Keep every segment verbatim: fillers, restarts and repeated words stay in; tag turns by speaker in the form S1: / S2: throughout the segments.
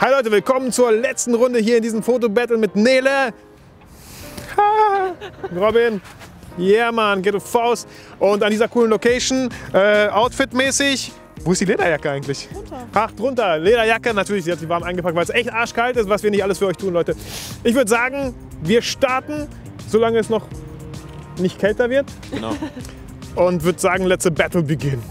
S1: Hi Leute, willkommen zur letzten Runde hier in diesem Fotobattle mit Nele. Ha, Robin. Yeah, man, get a Faust. Und an dieser coolen Location, äh, outfitmäßig. Wo ist die Lederjacke eigentlich?
S2: Drunter.
S1: Ach, drunter. Lederjacke, natürlich, sie hat sie warm eingepackt, weil es echt arschkalt ist, was wir nicht alles für euch tun, Leute. Ich würde sagen, wir starten, solange es noch nicht kälter wird.
S3: Genau.
S1: Und würde sagen, let's a battle begin.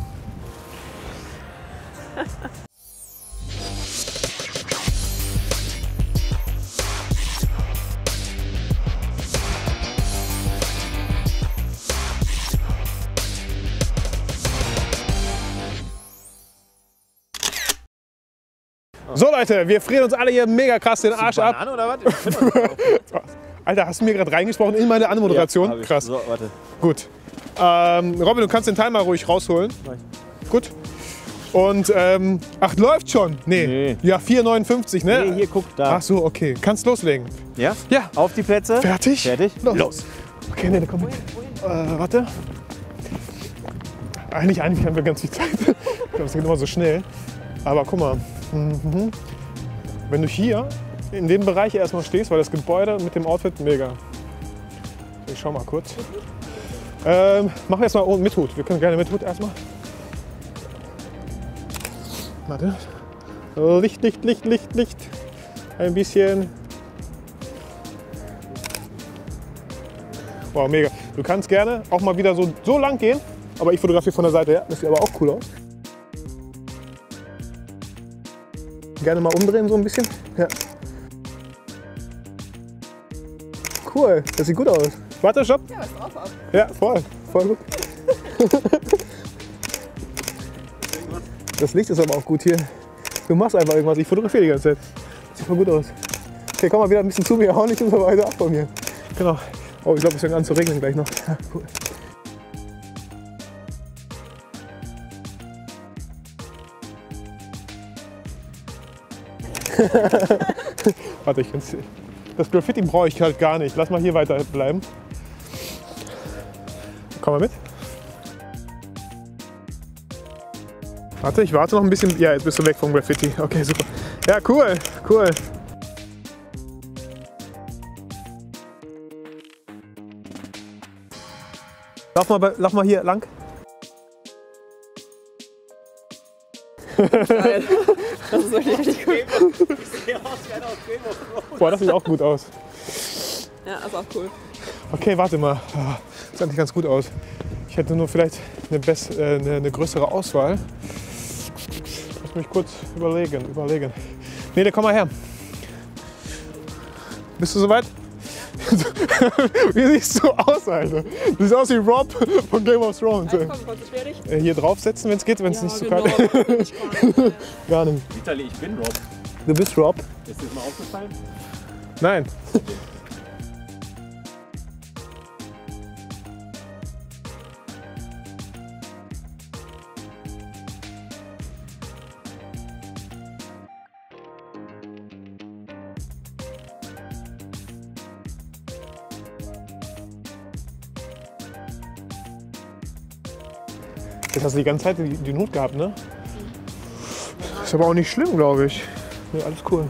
S1: So Leute, wir frieren uns alle hier mega krass den Arsch ab.
S3: Banane oder was?
S1: Alter, hast du mir gerade reingesprochen in meine Anmoderation?
S3: Ja,
S1: krass.
S3: So, warte.
S1: Gut. Ähm, Robin, du kannst den Timer ruhig rausholen. Gut. Und, ähm, ach, läuft schon? Nee.
S3: Nee.
S1: Ja, vier neunundfünfzig, ne?
S3: Nee, hier, guck, da.
S1: Ach so, okay. Kannst loslegen.
S3: Ja?
S1: Ja.
S3: Auf die Plätze.
S1: Fertig?
S3: Fertig.
S1: Los.
S3: Los.
S1: Okay, nee, komm mit. Äh, warte. Eigentlich, eigentlich haben wir ganz viel Zeit. Ich glaube, es geht immer so schnell. Aber guck mal. Mhm. Wenn du hier in dem Bereich erstmal stehst, weil das Gebäude mit dem Outfit mega. Ich schau mal kurz. Ähm, machen wir erstmal mit Hut. Wir können gerne mit Hut erstmal. Warte. Licht, Licht, Licht, Licht, Licht. Ein bisschen. Wow, mega. Du kannst gerne auch mal wieder so, so lang gehen, aber ich fotografiere von der Seite her. Das sieht aber auch cool aus. Gerne mal umdrehen so ein bisschen. Ja. Cool, das sieht gut aus. Warte, stopp.
S2: Ja, ist auch ab.
S1: Ja, voll, voll gut. Das Licht ist aber auch gut hier. Du machst einfach irgendwas, ich fotografiere die ganze Zeit. Sieht voll gut aus. Okay, komm mal wieder ein bisschen zu mir, hau nicht so weiter ab von mir. Genau. Oh, ich glaube, es fängt an zu regnen gleich noch. Ja, cool. Warte, ich kann's. Das Graffiti brauche ich halt gar nicht. Lass mal hier weiter bleiben. Komm mal mit. Warte, ich warte noch ein bisschen. Ja, jetzt bist du weg vom Graffiti. Okay, super. Ja, cool, cool. Lauf mal, bei, lauf mal hier lang.
S2: Geil. Das ist wirklich richtig cool.
S1: Boah, das sieht auch gut aus.
S2: Ja, ist auch cool.
S1: Okay, warte mal. Das sieht eigentlich ganz gut aus. Ich hätte nur vielleicht eine, best, äh, eine, eine größere Auswahl. Lass mich kurz überlegen, überlegen. Nee, komm mal her. Bist du soweit? Wie siehst du aus, Alter? Du siehst aus wie Rob von Game of Thrones.
S2: Also, komm, konzentrier dich.
S1: Äh, Hier draufsetzen, wenn es geht, wenn es
S2: Ja,
S1: nicht zu
S2: genau.
S1: kalt ist. Gar nicht.
S3: Vitali, ich bin Rob.
S1: Du bist Rob?
S3: Ist dir das mal aufgefallen?
S1: Nein. Jetzt hast du die ganze Zeit die, die Not gehabt, ne? Ist aber auch nicht schlimm, glaube ich. Ja, alles cool.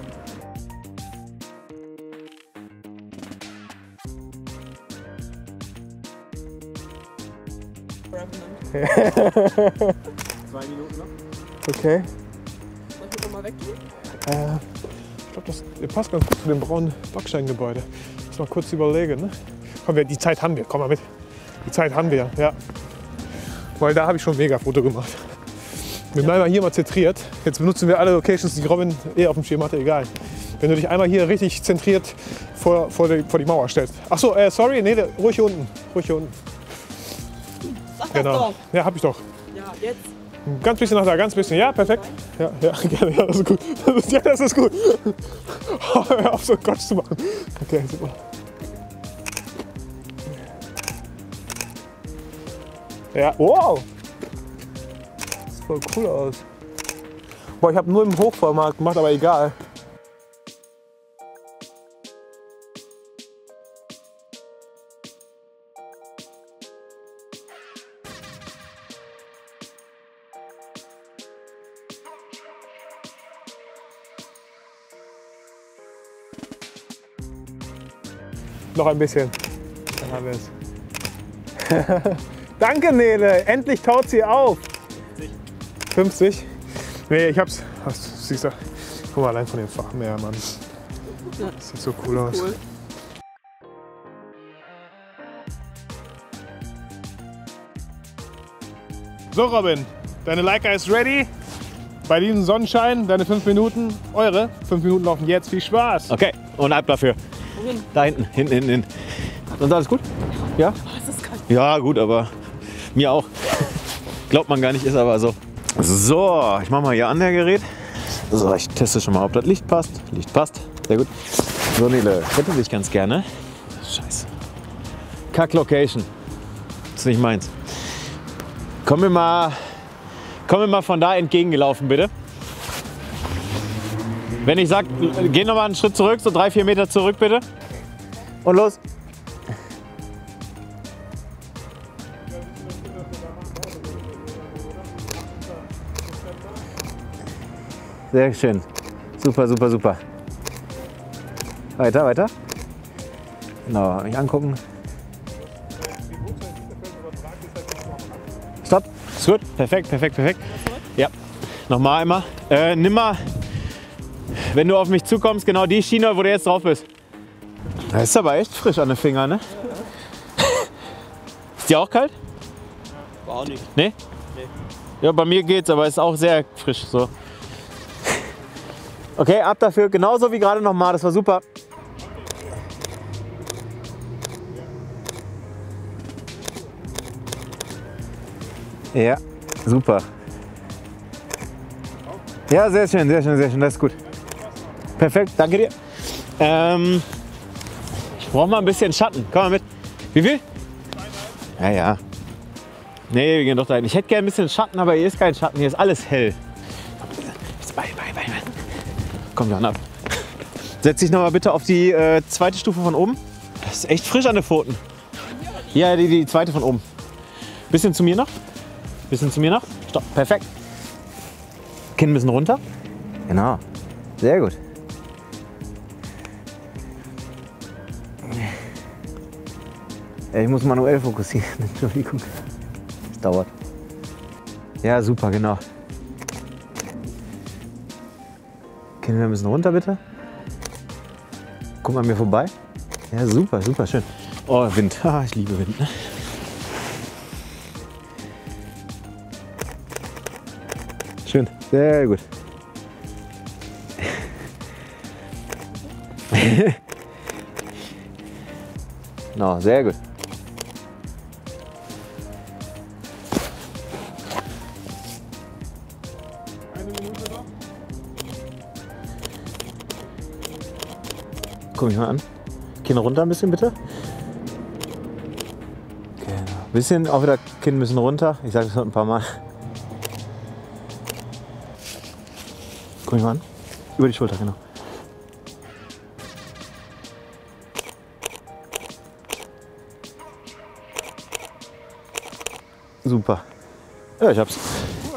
S3: Zwei Minuten noch.
S1: Okay.
S2: Soll ich mal weggehen?
S1: Äh, ich glaube, das passt ganz gut zu dem braunen Backsteingebäude. Lass mal kurz überlegen. Ne? Komm, wir, die Zeit haben wir. Komm mal mit. Die Zeit haben wir, ja. Weil da habe ich schon ein Mega-Foto gemacht. Wir bleiben mal hier mal zentriert. Jetzt benutzen wir alle Locations, die Robin eh auf dem Schirm hatte, egal. Wenn du dich einmal hier richtig zentriert vor, vor, die, vor die Mauer stellst. Ach so, äh, sorry, nee, ruhig hier unten. Ruhig hier unten.
S2: Sag das
S1: Genau.
S2: doch.
S1: Ja, hab ich doch.
S2: Ja, jetzt.
S1: Ganz bisschen nach da, ganz bisschen. Ja, perfekt. Ja, ja, gerne. Ja, das ist gut. Das ist, ja, das ist gut. Hör auf, so einen Quatsch zu machen. Okay, super. Ja, wow. Das sieht voll cool aus. Boah, ich habe nur im Hochformat gemacht, aber egal. Noch ein bisschen. Dann haben wir es. Danke, Nele. Endlich taut sie auf. fünfzig? Nee, ich hab's. Was, siehst du? Guck mal, allein von dem Fachmeer, Mann.
S2: Ja.
S1: Das sieht so cool aus.
S2: Cool.
S1: So, Robin, deine Leica ist ready. Bei diesem Sonnenschein, deine fünf Minuten, eure fünf Minuten laufen jetzt. Viel Spaß.
S4: Okay, und ab dafür.
S2: Wohin?
S4: Da hinten, hinten, hinten, hinten. Sonst alles gut? Ja?
S2: Oh, es ist kalt.
S4: Ja, gut, aber mir auch. Glaubt man gar nicht, ist aber so. So, ich mach mal hier an der Gerät. So, ich teste schon mal, ob das Licht passt. Licht passt, sehr gut. So, Nele, ich hätte dich ganz gerne. Scheiße. Kack-Location. Das ist nicht meins. Komm mir mal, komm mir mal von da entgegengelaufen, bitte. Wenn ich sag, geh noch mal einen Schritt zurück, so drei, vier Meter zurück, bitte. Und los. Sehr schön. Super, super, super. Weiter, weiter. Genau, mich angucken. Stopp. Ist gut. Perfekt, perfekt, perfekt. Ja. Nochmal einmal. Äh, nimm mal, wenn du auf mich zukommst, genau die Schiene, wo du jetzt drauf bist. Das ist aber echt frisch an den Fingern, ne? Ist die auch kalt?
S3: War auch nicht.
S4: Nee?
S3: Nee.
S4: Ja, bei mir geht's, aber ist auch sehr frisch so. Okay, ab dafür, genauso wie gerade nochmal, das war super. Ja, super. Ja, sehr schön, sehr schön, sehr schön, das ist gut. Perfekt, danke dir. Ähm, ich brauche mal ein bisschen Schatten, komm mal mit. Wie viel? Ja, ja. Nee, wir gehen doch da hin. Ich hätte gerne ein bisschen Schatten, aber hier ist kein Schatten, hier ist alles hell. Bei, bei, bei, bei. Komm dann ab. Setz dich noch mal bitte auf die äh, zweite Stufe von oben. Das ist echt frisch an den Pfoten. Ja, die, die zweite von oben. Bisschen zu mir noch. Bisschen zu mir noch. Stopp. Perfekt. Kinn ein bisschen runter. Genau. Sehr gut. Ja, ich muss manuell fokussieren. Entschuldigung. Das dauert. Ja, super, genau. Kinn ein bisschen runter, bitte. Guck mal an mir vorbei. Ja, super, super schön. Oh, Wind. Ah, ich liebe Wind. Ne? Schön, sehr gut. No, sehr gut.
S1: Eine Minute noch.
S4: Guck mich mal an. Kinn runter ein bisschen, bitte. Genau. Bisschen, auch wieder Kinn ein bisschen runter. Ich sage das ein paar Mal. Guck mich mal an. Über die Schulter, genau. Super. Ja, ich hab's.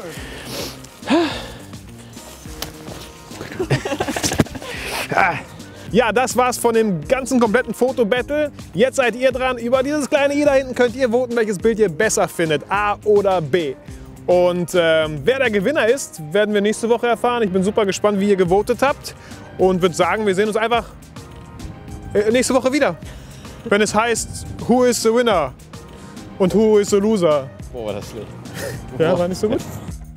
S1: Ja, das war's von dem ganzen kompletten Fotobattle. Jetzt seid ihr dran. Über dieses kleine i da hinten könnt ihr voten, welches Bild ihr besser findet, A oder B. Und ähm, wer der Gewinner ist, werden wir nächste Woche erfahren. Ich bin super gespannt, wie ihr gewotet habt. Und würde sagen, wir sehen uns einfach äh, nächste Woche wieder. Wenn es heißt, who is the winner und who is the loser.
S4: Boah, war das schlecht.
S1: Ja, war nicht so gut.